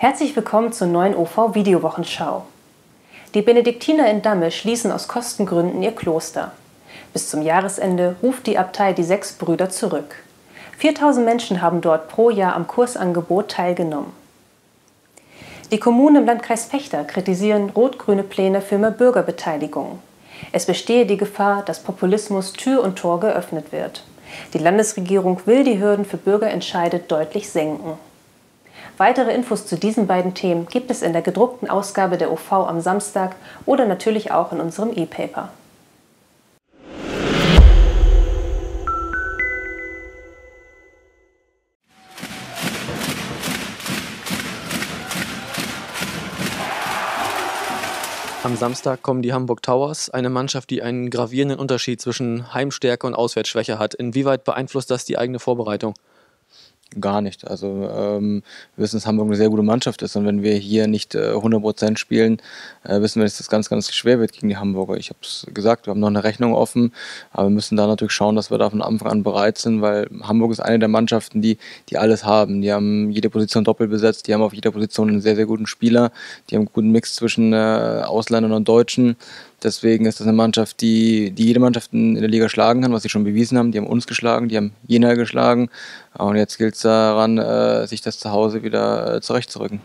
Herzlich willkommen zur neuen OV-Videowochenschau. Die Benediktiner in Damme schließen aus Kostengründen ihr Kloster. Bis zum Jahresende ruft die Abtei die 6 Brüder zurück. 4000 Menschen haben dort pro Jahr am Kursangebot teilgenommen. Die Kommunen im Landkreis Vechta kritisieren rot-grüne Pläne für mehr Bürgerbeteiligung. Es bestehe die Gefahr, dass Populismus Tür und Tor geöffnet wird. Die Landesregierung will die Hürden für Bürgerentscheide deutlich senken. Weitere Infos zu diesen beiden Themen gibt es in der gedruckten Ausgabe der OV am Samstag oder natürlich auch in unserem E-Paper. Am Samstag kommen die Hamburg Towers, eine Mannschaft, die einen gravierenden Unterschied zwischen Heimstärke und Auswärtsschwäche hat. Inwieweit beeinflusst das die eigene Vorbereitung? Gar nicht. Also wir wissen, dass Hamburg eine sehr gute Mannschaft ist, und wenn wir hier nicht 100% spielen, wissen wir, dass das ganz, ganz schwer wird gegen die Hamburger. Ich habe es gesagt, wir haben noch eine Rechnung offen, aber wir müssen da natürlich schauen, dass wir da von Anfang an bereit sind, weil Hamburg ist eine der Mannschaften, die alles haben. Die haben jede Position doppelt besetzt, die haben auf jeder Position einen sehr, sehr guten Spieler, die haben einen guten Mix zwischen Ausländern und Deutschen. Deswegen ist das eine Mannschaft, die jede Mannschaft in der Liga schlagen kann, was sie schon bewiesen haben. Die haben uns geschlagen, die haben Jena geschlagen. Und jetzt gilt es daran, sich das zu Hause wieder zurechtzurücken.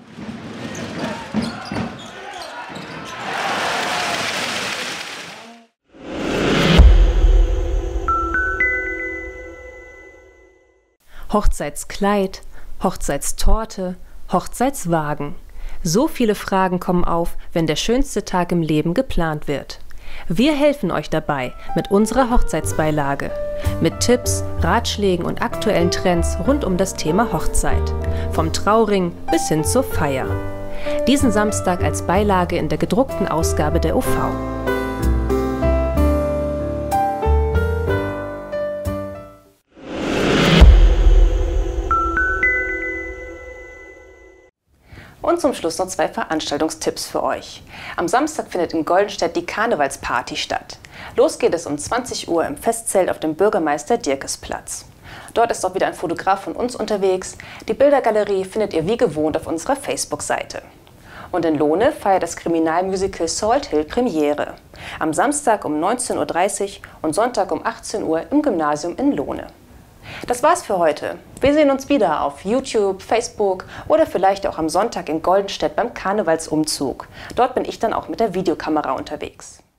Hochzeitskleid, Hochzeitstorte, Hochzeitswagen. So viele Fragen kommen auf, wenn der schönste Tag im Leben geplant wird. Wir helfen euch dabei mit unserer Hochzeitsbeilage. Mit Tipps, Ratschlägen und aktuellen Trends rund um das Thema Hochzeit. Vom Trauring bis hin zur Feier. Diesen Samstag als Beilage in der gedruckten Ausgabe der OV. Und zum Schluss noch 2 Veranstaltungstipps für euch. Am Samstag findet in Goldenstedt die Karnevalsparty statt. Los geht es um 20 Uhr im Festzelt auf dem Bürgermeister-Dierkes-Platz. Dort ist auch wieder ein Fotograf von uns unterwegs. Die Bildergalerie findet ihr wie gewohnt auf unserer Facebook-Seite. Und in Lohne feiert das Kriminalmusical Salt Hill Premiere. Am Samstag um 19:30 Uhr und Sonntag um 18 Uhr im Gymnasium in Lohne. Das war's für heute. Wir sehen uns wieder auf YouTube, Facebook oder vielleicht auch am Sonntag in Goldenstedt beim Karnevalsumzug. Dort bin ich dann auch mit der Videokamera unterwegs.